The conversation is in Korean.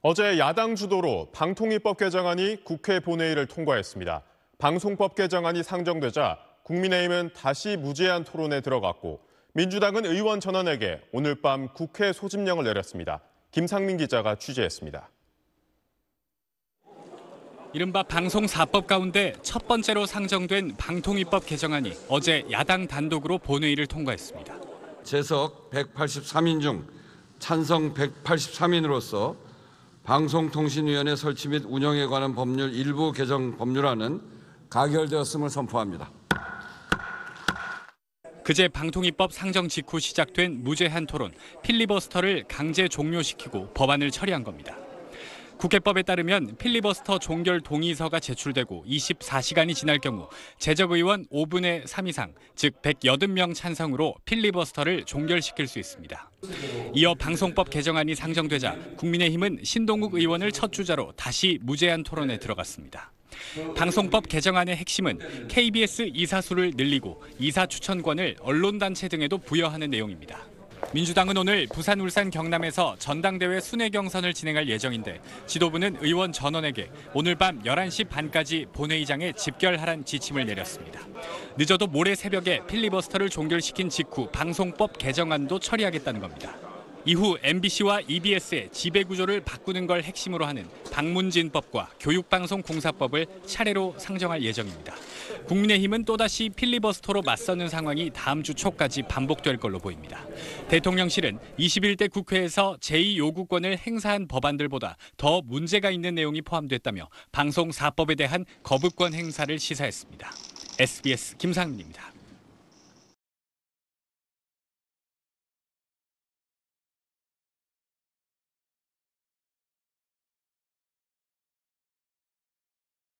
어제 야당 주도로 방통위법 개정안이 국회 본회의를 통과했습니다. 방송법 개정안이 상정되자 국민의힘은 다시 무제한 토론에 들어갔고 민주당은 의원 전원에게 오늘 밤 국회 소집령을 내렸습니다. 김상민 기자가 취재했습니다. 이른바 방송사법 가운데 첫 번째로 상정된 방통위법 개정안이 어제 야당 단독으로 본회의를 통과했습니다. 재석 183인 중 찬성 183인으로서 방송통신위원회 설치 및 운영에 관한 법률 일부 개정 법률안은 가결되었음을 선포합니다. 그제 방통위법 상정 직후 시작된 무제한 토론, 필리버스터를 강제 종료시키고 법안을 처리한 겁니다. 국회법에 따르면 필리버스터 종결 동의서가 제출되고 24시간이 지날 경우 제적의원 5분의 3 이상, 즉 180명 찬성으로 필리버스터를 종결시킬 수 있습니다. 이어 방송법 개정안이 상정되자 국민의힘은 신동욱 의원을 첫 주자로 다시 무제한 토론에 들어갔습니다. 방송법 개정안의 핵심은 KBS 이사수를 늘리고 이사 추천권을 언론단체 등에도 부여하는 내용입니다. 민주당은 오늘 부산, 울산, 경남에서 전당대회 순회 경선을 진행할 예정인데 지도부는 의원 전원에게 오늘 밤 11시 반까지 본회의장에 집결하란 지침을 내렸습니다. 늦어도 모레 새벽에 필리버스터를 종결시킨 직후 방송법 개정안도 처리하겠다는 겁니다. 이후 MBC와 EBS의 지배구조를 바꾸는 걸 핵심으로 하는 방문진법과 교육방송공사법을 차례로 상정할 예정입니다. 국민의힘은 또다시 필리버스터로 맞서는 상황이 다음 주 초까지 반복될 걸로 보입니다. 대통령실은 21대 국회에서 제2요구권을 행사한 법안들보다 더 문제가 있는 내용이 포함됐다며 방송사법에 대한 거부권 행사를 시사했습니다. SBS 김상민입니다.